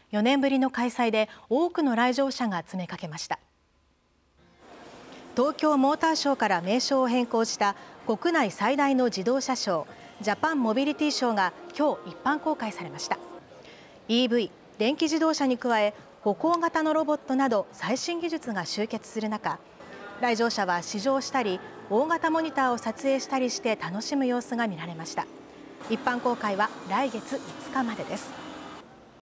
4年ぶりの開催で多くの来場者が詰めかけました。東京モーターショーから名称を変更した国内最大の自動車ショー、ジャパンモビリティショーが今日一般公開されました。 EV、電気自動車に加え歩行型のロボットなど最新技術が集結する中、来場者は試乗したり大型モニターを撮影したりして楽しむ様子が見られました。一般公開は来月5日までです。